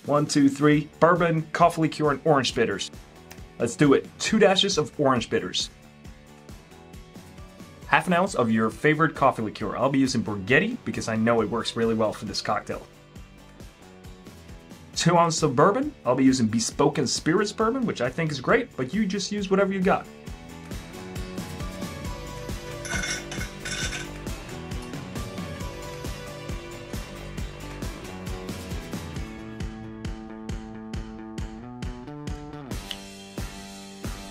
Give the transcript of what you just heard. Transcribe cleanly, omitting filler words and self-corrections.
1, 2, 3. Bourbon, coffee liqueur, and orange bitters. Let's do it. 2 dashes of orange bitters. Half an ounce of your favorite coffee liqueur. I'll be using Borghetti because I know it works really well for this cocktail. 2 ounces of bourbon. I'll be using Bespoken Spirits bourbon, which I think is great, but you just use whatever you got.